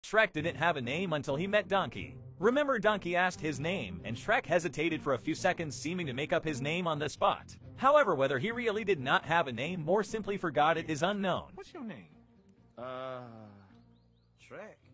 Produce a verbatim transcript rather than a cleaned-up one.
Shrek didn't have a name until he met Donkey. Remember, Donkey asked his name, and Shrek hesitated for a few seconds, seeming to make up his name on the spot. However, whether he really did not have a name or simply forgot it is unknown. What's your name? Uh, Shrek.